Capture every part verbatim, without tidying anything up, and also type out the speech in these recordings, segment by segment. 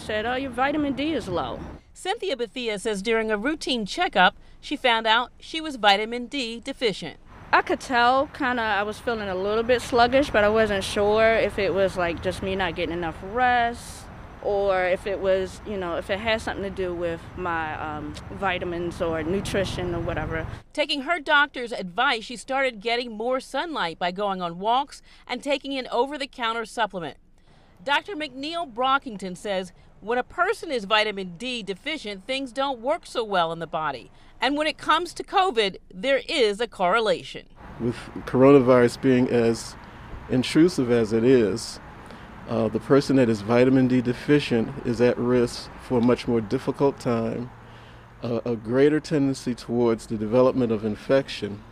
said, oh, your vitamin D is low. Cynthia Bethia says during a routine checkup, she found out she was vitamin D deficient. I could tell kind of I was feeling a little bit sluggish, but I wasn't sure if it was like just me not getting enough rest or if it was, you know, if it had something to do with my um, vitamins or nutrition or whatever. Taking her doctor's advice, she started getting more sunlight by going on walks and taking an over-the-counter supplement. Doctor McNeil Brockington says when a person is vitamin D deficient, things don't work so well in the body. And when it comes to COVID, there is a correlation. With coronavirus being as intrusive as it is, uh, the person that is vitamin D deficient is at risk for a much more difficult time, uh, a greater tendency towards the development of infection,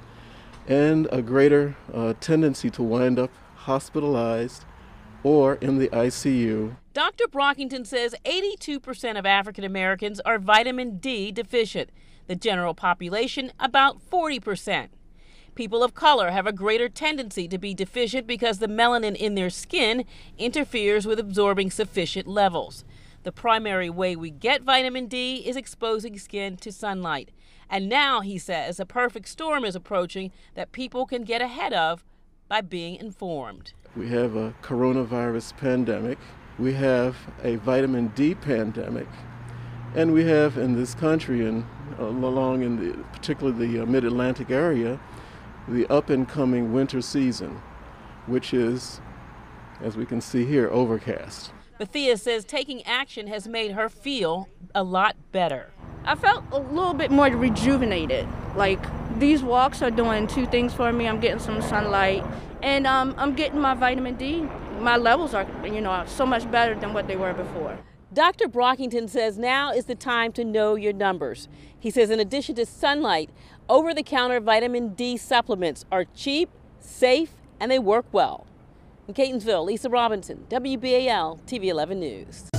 and a greater uh, tendency to wind up hospitalized or in the I C U. Doctor Brockington says eighty-two percent of African Americans are vitamin D deficient. The general population, about forty percent. People of color have a greater tendency to be deficient because the melanin in their skin interferes with absorbing sufficient levels. The primary way we get vitamin D is exposing skin to sunlight. And now, he says, a perfect storm is approaching that people can get ahead of by being informed. We have a coronavirus pandemic. We have a vitamin D pandemic. And we have in this country and uh, along in the, particularly the uh, mid-Atlantic area, the up-and-coming winter season, which is, as we can see here, overcast. Bethia says taking action has made her feel a lot better. I felt a little bit more rejuvenated. Like, these walks are doing two things for me. I'm getting some sunlight, and um, I'm getting my vitamin D. My levels are, you know, so much better than what they were before. Doctor Brockington says now is the time to know your numbers. He says in addition to sunlight, over-the-counter vitamin D supplements are cheap, safe, and they work well. In Catonsville, Lisa Robinson, W B A L T V eleven News.